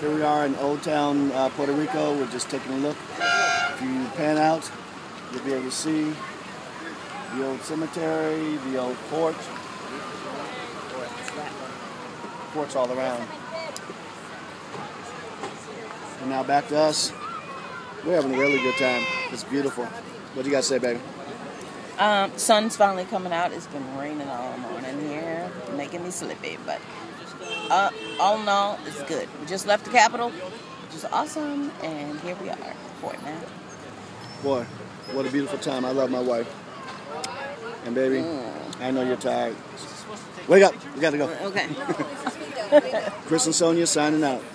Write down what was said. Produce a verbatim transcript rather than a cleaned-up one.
Here we are in Old Town, uh, Puerto Rico. We're just taking a look. If you pan out, you'll be able to see the old cemetery, the old fort. Forts all around. And now back to us. We're having a really good time. It's beautiful. What do you guys say, baby? Um, sun's finally coming out. It's been raining all morning here, making me sleepy. But uh, all in all, it's good. We just left the capital, which is awesome, and here we are, Fort now. Boy, what a beautiful time. I love my wife. And baby, mm. I know you're tired. Wake up. We got to go. Okay. Chris and Sonia signing out.